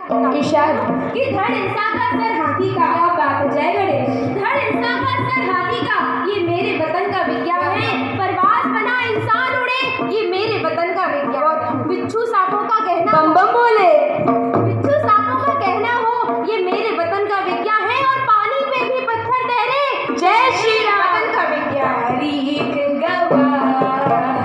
इशार कि धड़ इंसान का सर हाथी का। क्या बात है, जय गणेश। धड़ इंसान का सर हाथी का, ये मेरे वतन का विज्ञान है। परवास बना इंसान उड़े, ये मेरे वतन का विज्ञान। बिच्छू सांपों का कहना, बम बम बोले। बिच्छू सांपों का कहना हो, ये मेरे वतन का विज्ञान है। और पानी पे भी पत्थर तैरे, जय श्री राम। वतन का विज्ञान। तारीख गवाह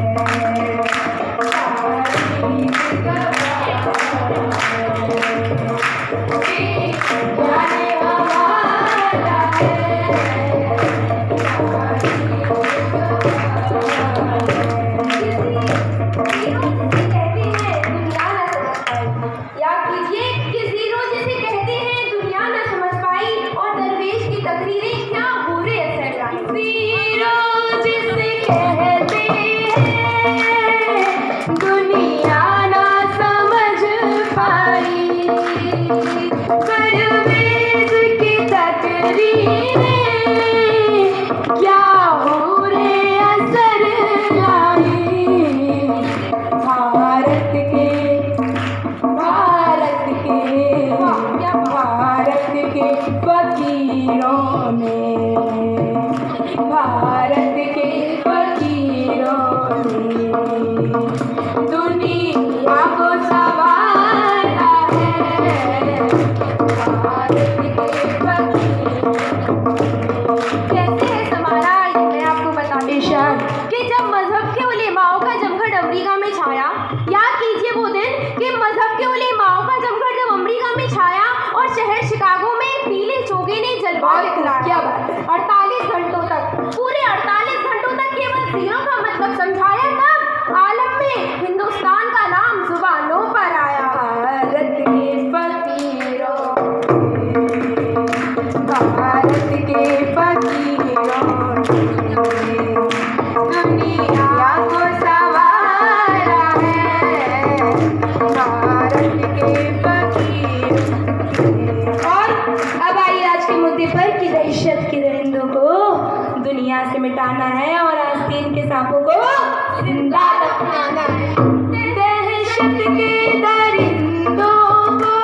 क्या बात है। 48 घंटों तक, पूरे 48 घंटों तक केवल जीरो का मतलब समझाया, तब आलम में हिंदुस्तान का नाम जुबानों पर आया। भारत के फकीरों, भारत के फकीरों, दुनिया को संवारा है भारत के फकीर। और अब आइए आज के मुद्दे पर कि दहशत के दरिंदों को दुनिया से मिटाना है और आस्तीन के सांपों को जिंदा दफनाना है। दहशत के दरिंदों को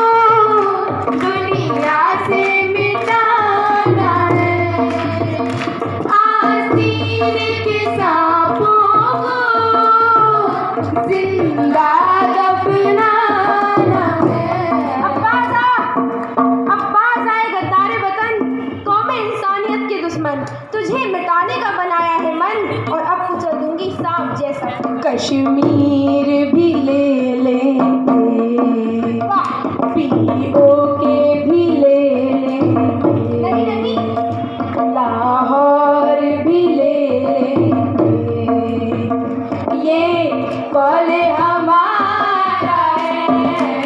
दुनिया से मिटाना है, आस्तीन के सांपों को जिंदा दफनाना है। तुझे मिटाने का बनाया है मन, और अब कुचल दूंगी सांप जैसा। कश्मीर भी ले लेंगे, पीओ के भी ले लेंगे, लाहौर भी ले लेंगे, ये कॉले हमारा है।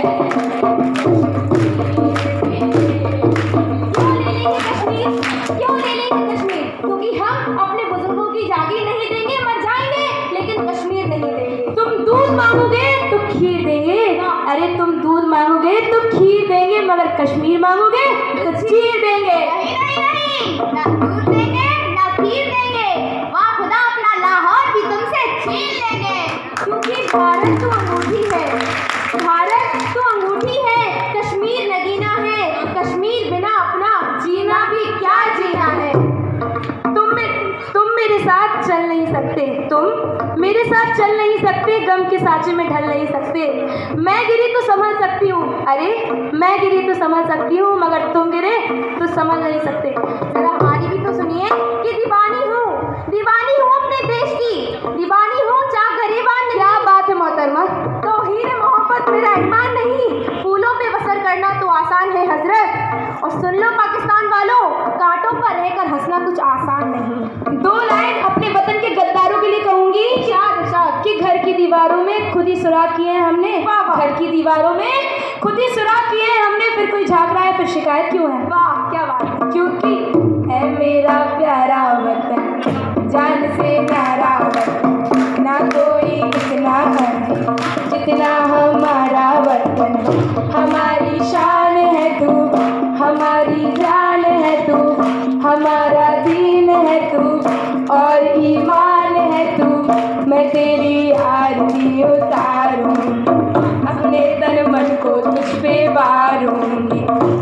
क्यों ले लेंगे कश्मीर? क्योंकि हम अपने बुजुर्गों की जागीर नहीं देंगे, मर जाएंगे, लेकिन कश्मीर नहीं देंगे। तुम दूध मांगोगे तो खीर देंगे। अरे तुम दूध मांगोगे तो खीर देंगे, मगर कश्मीर मांगोगे तो चीर देंगे। नहीं, ना दूध देंगे ना खीर देंगे, वहाँ खुदा अपना लाहौर भी तुमसे छीन लेंगे। क्योंकि भारत तो अंगूठी है, भारत तो अंगूठी है, कश्मीर नगीना है, कश्मीर बिना अपना जीना भी क्या जीना है। तुम मेरे साथ चल नहीं सकते, तुम मेरे साथ चल नहीं सकते, गम के साँचे में ढल नहीं सकते। मैं गिरी तो संभल सकती हूँ, अरे मैं गिरी तो संभल सकती हूँ, मगर तुम गिरे तो संभल नहीं सकते। जरा हमारी भी तो सुनिए कि दीवानी हूँ अपने देश की, दीवानी हूँ चाक गरीबान। क्या बात है मोहतरमा, तो हीरे मोहब्बत मेरा ईमान नहीं, फूलों पे बसर करना तो आसान है हजरत। और सुन लो पाकिस्तान वालों, कांटों पर रहकर हंसना कुछ आसान नहीं। 2 लाइन अपने वतन के गद्दारों के लिए कहूंगी कि घर की दीवारों में खुद ही सुराख किए हैं हमने, घर की दीवारों में खुद ही सुराख किए हैं हमने, फिर कोई झाँक रहा है फिर शिकायत क्यों है? वाह क्या बात। क्योंकि है मेरा प्यारा वतन, जान से प्यारा वतन, ना कोई इतना है जितना हमारा वतन। हमारी शान है तू, हमारी जान है तू, हमारा दीन है तू और ईमान है तू। मैं तेरी आरती उतारूं, अपने तन मन को तुझ पे वारूंगी।